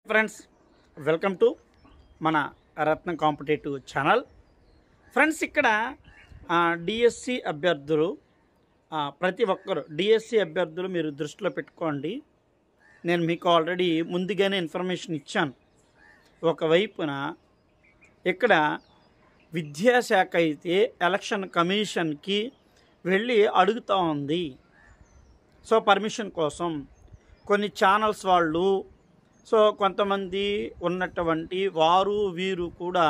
Friends, welcome to మన Ratnam competitive channel. Friends, ఇక్కడ DSC అభ్యర్థులు ప్రతి ఒక్కరు డిఎస్సి అభ్యర్థులు మీరు దృష్టిలో పెట్టుకోండి. నేను మీకు ఆల్రెడీ ముందుగానే ఇన్ఫర్మేషన్ ఇచ్చాను. ఒకవైపున ఇక్కడ విద్యాశాఖ అయితే ఎలక్షన్ కమిషన్కి వెళ్ళి అడుగుతూ ఉంది. సో పర్మిషన్ కోసం కొన్ని ఛానల్స్ వాళ్ళు, సో కొంతమంది ఉన్నటువంటి వారు వీరు కూడా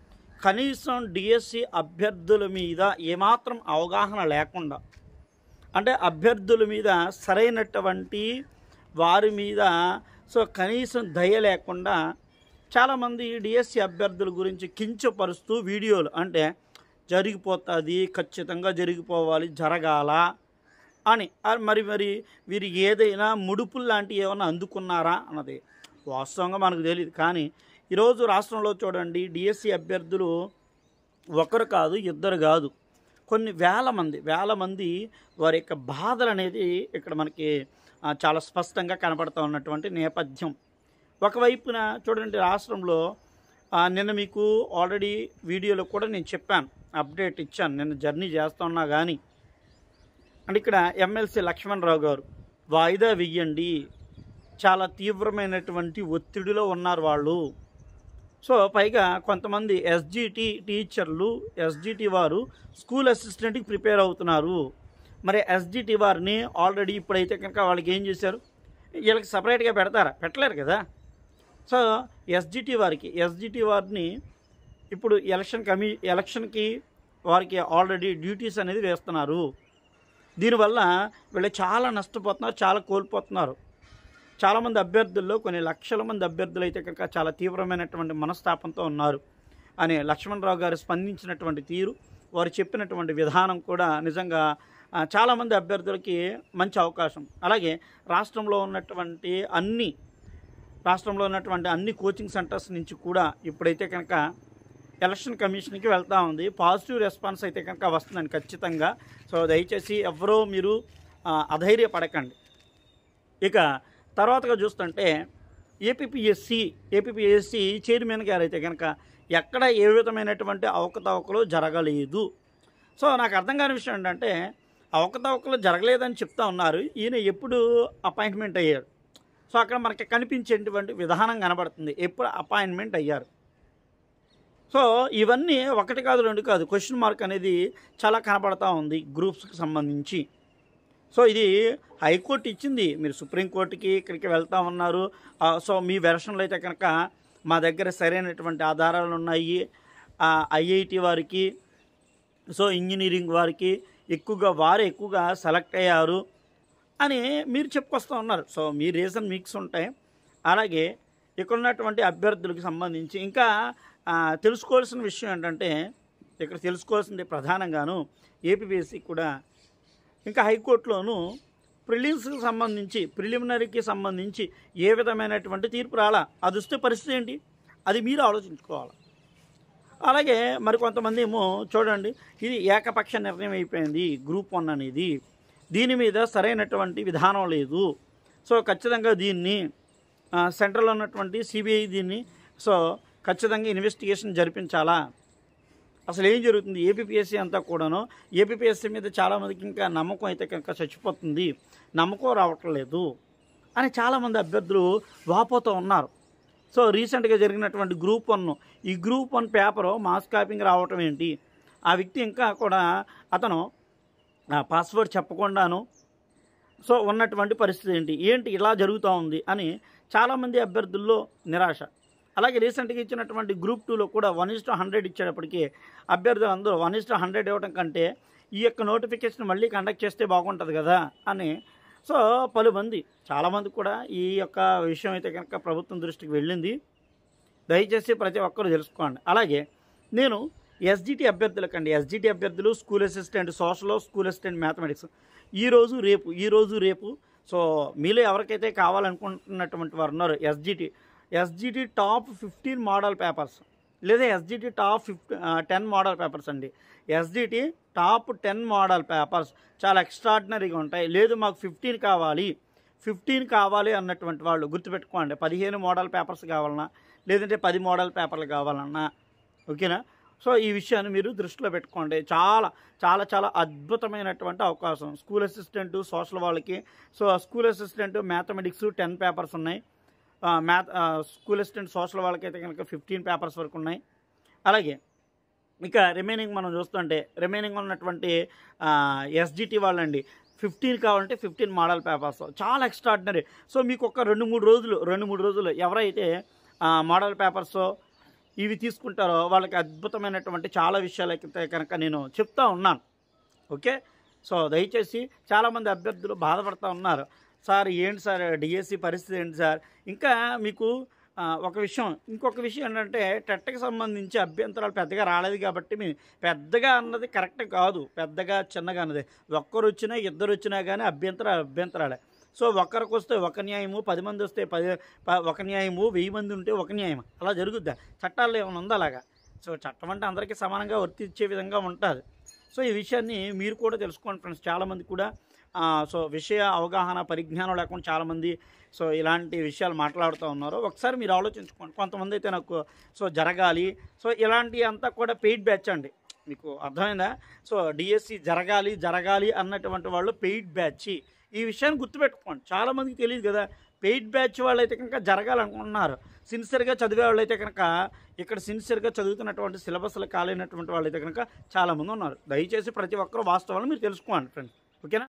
కనీసం డిఎస్సి అభ్యర్థుల మీద ఏమాత్రం అవగాహన లేకుండా, అంటే అభ్యర్థుల మీద సరైనటువంటి వారి మీద సో కనీసం దయ లేకుండా చాలామంది డిఎస్సి అభ్యర్థుల గురించి కించపరుస్తూ వీడియోలు, అంటే జరిగిపోతుంది, ఖచ్చితంగా జరిగిపోవాలి, జరగాల అని మరి వీరు ఏదైనా ముడుపులు లాంటివి ఏమైనా అందుకున్నారా అన్నది వాస్తవంగా మనకు తెలియదు. కానీ ఈరోజు రాష్ట్రంలో చూడండి, డిఎస్సి అభ్యర్థులు ఒకరు కాదు, ఇద్దరు కాదు, కొన్ని వేల మంది వారి యొక్క బాధలు అనేది ఇక్కడ మనకి చాలా స్పష్టంగా కనపడుతూ ఉన్నటువంటి నేపథ్యం. ఒకవైపున చూడండి, రాష్ట్రంలో నిన్న మీకు ఆల్రెడీ వీడియోలో కూడా నేను చెప్పాను, అప్డేట్ ఇచ్చాను. నిన్న జర్నీ చేస్తున్నా కానీ అంటే ఇక్కడ ఎమ్మెల్సీ లక్ష్మణరావు గారు వాయిదా వెయ్యండి, చాలా తీవ్రమైనటువంటి ఒత్తిడిలో ఉన్నారు వాళ్ళు. సో పైగా కొంతమంది ఎస్జిటి టీచర్లు, ఎస్జిటి వారు స్కూల్ అసిస్టెంట్కి ప్రిపేర్ అవుతున్నారు. మరి ఎస్జిటి వారిని ఆల్రెడీ ఇప్పుడైతే కనుక వాళ్ళకి ఏం చేశారు, వీళ్ళకి సపరేట్గా పెడతారా? పెట్టలేరు కదా. సో ఎస్జిటి వారిని ఇప్పుడు ఎలక్షన్కి వారికి ఆల్రెడీ డ్యూటీస్ అనేది వేస్తున్నారు. దీనివల్ల వీళ్ళు చాలా నష్టపోతున్నారు, చాలా కోల్పోతున్నారు. చాలామంది అభ్యర్థుల్లో కొన్ని లక్షల మంది అభ్యర్థులు అయితే కనుక చాలా తీవ్రమైనటువంటి మనస్తాపంతో ఉన్నారు అని లక్ష్మణరావు గారు స్పందించినటువంటి తీరు, వారు చెప్పినటువంటి విధానం కూడా నిజంగా చాలామంది అభ్యర్థులకి మంచి అవకాశం. అలాగే రాష్ట్రంలో ఉన్నటువంటి అన్ని కోచింగ్ సెంటర్స్ నుంచి కూడా ఇప్పుడైతే కనుక ఎలక్షన్ కమిషన్కి వెళ్తూ ఉంది. పాజిటివ్ రెస్పాన్స్ అయితే కనుక వస్తుందని ఖచ్చితంగా. సో దయచేసి ఎవరో మీరు అధైర్యపడకండి. ఇక తర్వాతగా చూస్తుంటే ఏపీపీఎస్సి చైర్మన్ గారు అయితే కనుక ఎక్కడ ఏ విధమైనటువంటి అవకతవకలు జరగలేదు. సో నాకు అర్థం కాని విషయం ఏంటంటే, అవకతవకలు జరగలేదని చెప్తా ఉన్నారు, ఈయన ఎప్పుడు అపాయింట్మెంట్ అయ్యారు? సో అక్కడ మనకి కనిపించేటువంటి విధానం కనబడుతుంది, ఎప్పుడు అపాయింట్మెంట్ అయ్యారు. సో ఇవన్నీ ఒకటి కాదు, రెండు కాదు, క్వశ్చన్ మార్క్ అనేది చాలా కనబడతా ఉంది గ్రూప్స్కి సంబంధించి. సో ఇది హైకోర్టు ఇచ్చింది, మీరు సుప్రీంకోర్టుకి ఇక్కడికి వెళ్తా ఉన్నారు. సో మీ వెర్షన్లో అయితే కనుక మా దగ్గర సరైనటువంటి ఆధారాలు ఉన్నాయి, ఐఐటి వారికి, సో ఇంజనీరింగ్ వారికి ఎక్కువగా సెలెక్ట్ అయ్యారు అని మీరు చెప్పుకొస్తూ ఉన్నారు. సో మీ రీజన్ మిక్స్ ఉంటాయి. అలాగే ఇక్కడ ఉన్నటువంటి అభ్యర్థులకు సంబంధించి ఇంకా తెలుసుకోవాల్సిన విషయం ఏంటంటే, ఇక్కడ తెలుసుకోవాల్సింది ప్రధానంగాను ఏపీపీఎస్సి కూడా ఇంకా హైకోర్టులోనూ ప్రిలిమినరీకి సంబంధించి ఏ విధమైనటువంటి తీర్పు రాలా, అది వస్తే పరిస్థితి ఏంటి, అది మీరు ఆలోచించుకోవాలి. అలాగే మరి కొంతమంది ఏమో చూడండి, ఇది ఏకపక్ష నిర్ణయం అయిపోయింది గ్రూప్ 1 అనేది, దీని మీద సరైనటువంటి విధానం లేదు. సో ఖచ్చితంగా దీన్ని సెంట్రల్లో ఉన్నటువంటి సిబిఐ దీన్ని సో ఖచ్చితంగా ఇన్వెస్టిగేషన్ జరిపించాలా. అసలు ఏం జరుగుతుంది, ఏపీపీఎస్సీ అంతా కూడాను ఏపీపీఎస్సీ మీద చాలామందికి ఇంకా నమ్మకం అయితే కనుక చచ్చిపోతుంది, నమ్మకం రావట్లేదు అని చాలామంది అభ్యర్థులు వాపోతూ ఉన్నారు. సో రీసెంట్గా జరిగినటువంటి ఈ గ్రూప్ 1 పేపరు మాస్ కాపింగ్ రావటం ఏంటి, ఆ వ్యక్తి ఇంకా కూడా అతను పాస్వర్డ్ చెప్పకుండాను సో ఉన్నటువంటి పరిస్థితి ఏంటి ఇలా జరుగుతూ ఉంది అని చాలామంది అభ్యర్థుల్లో నిరాశ. అలాగే రీసెంట్గా ఇచ్చినటువంటి గ్రూప్ 2లో కూడా 1:100 ఇచ్చేటప్పటికి అభ్యర్థులు అందరూ 1:100 ఇవ్వడం కంటే ఈ యొక్క నోటిఫికేషన్ మళ్ళీ కండక్ట్ చేస్తే బాగుంటుంది కదా అని. సో చాలామంది కూడా ఈ యొక్క విషయం అయితే కనుక ప్రభుత్వం దృష్టికి వెళ్ళింది. దయచేసి ప్రతి ఒక్కరూ తెలుసుకోండి. అలాగే నేను ఎస్జిటి అభ్యర్థులు school assistant social, school assistant mathematics ఈరోజు రేపు సో మీలో ఎవరికైతే కావాలనుకుంటున్నటువంటి వారు ఉన్నారు, ఎస్జిటి టాప్ 15 మోడల్ పేపర్స్ లేదా ఎస్జిటి టాప్ 10 మోడల్ పేపర్స్ అండి. ఎస్జిటి టాప్ 10 మోడల్ పేపర్స్ చాలా ఎక్స్ట్రాడినరీగా ఉంటాయి. లేదు మాకు 15 కావాలి, 15 కావాలి అన్నటువంటి వాళ్ళు గుర్తుపెట్టుకోండి. 15 మోడల్ పేపర్స్ కావాలన్నా, లేదంటే 10 మోడల్ పేపర్లు కావాలన్నా, ఓకేనా? సో ఈ విషయాన్ని మీరు దృష్టిలో పెట్టుకోండి. చాలా చాలా చాలా అద్భుతమైనటువంటి అవకాశం. స్కూల్ అసిస్టెంటు, సోషల్ వాళ్ళకి. So school assistant mathematics 10 papers ఉన్నాయి. స్కూల్ అసిస్టెంట్ సోషల్ వాళ్ళకైతే కనుక 15 పేపర్స్ వరకు ఉన్నాయి. అలాగే ఇక రిమైనింగ్ మనం చూస్తుంటే రిమైనింగ్ ఉన్నటువంటి ఎస్జిటి వాళ్ళండి 15 కావాలంటే 15 మోడల్ పేపర్స్ చాలా ఎక్స్ట్రాడినరీ. సో మీకు ఒక 2-3 రోజులు ఎవరైతే మోడల్ పేపర్స్ ఇవి తీసుకుంటారో వాళ్ళకి అద్భుతమైనటువంటి చాలా విషయాలైతే కనుక నేను చెప్తా ఉన్నాను. ఓకే. సో దయచేసి చాలామంది అభ్యర్థులు బాధపడుతూ ఉన్నారు, సార్ ఏంటి సార్ డిఎస్సి పరిస్థితి ఏంటి సార్. ఇంకా మీకు ఇంకొక విషయం ఏంటంటే టెట్కి సంబంధించి అభ్యంతరాలు పెద్దగా రాలేదు కాబట్టి పెద్దగా అన్నది కరెక్ట్ కాదు. పెద్దగా చిన్నగా అన్నది ఒక్కరు వచ్చినా ఇద్దరు వచ్చినా కానీ అభ్యంతరాలే. సో ఒక్కరికి వస్తే ఒక న్యాయము, 10 మంది వస్తే ఒక న్యాయము, 1000 మంది ఉంటే ఒక న్యాయం. అలా జరుగుద్దా? చట్టాల్లో ఏమైనా ఉందా అలాగా? సో చట్టం అంటే అందరికీ సమానంగా వర్తించే విధంగా ఉంటుంది. సో ఈ విషయాన్ని మీరు కూడా తెలుసుకోండి ఫ్రెండ్స్. చాలామంది కూడా సో విషయ అవగాహన పరిజ్ఞానం లేకుండా చాలామంది సో ఇలాంటి విషయాలు మాట్లాడుతూ ఉన్నారు. ఒకసారి మీరు ఆలోచించుకోండి. కొంతమంది అయితే నాకు సో జరగాలి, సో ఇలాంటి అంతా కూడా పెయిడ్ బ్యాచ్ అండి. మీకు అర్థమైందా? సో డిఎస్సి జరగాలి అన్నటువంటి వాళ్ళు పెయిడ్ బ్యాచ్. ఈ విషయాన్ని గుర్తుపెట్టుకోండి. చాలామందికి తెలియదు కదా. పెయిడ్ బ్యాచ్ వాళ్ళు అయితే కనుక జరగాలనుకుంటున్నారు. సిన్సియర్గా చదివే వాళ్ళు అయితే కనుక ఇక్కడ సిన్సియర్గా చదువుతున్నటువంటి సిలబస్లు కాలేనటువంటి వాళ్ళు అయితే కనుక చాలామంది ఉన్నారు. దయచేసి ప్రతి ఒక్కరూ వాస్తవాలను మీరు తెలుసుకోండి ఫ్రెండ్స్. ఓకేనా?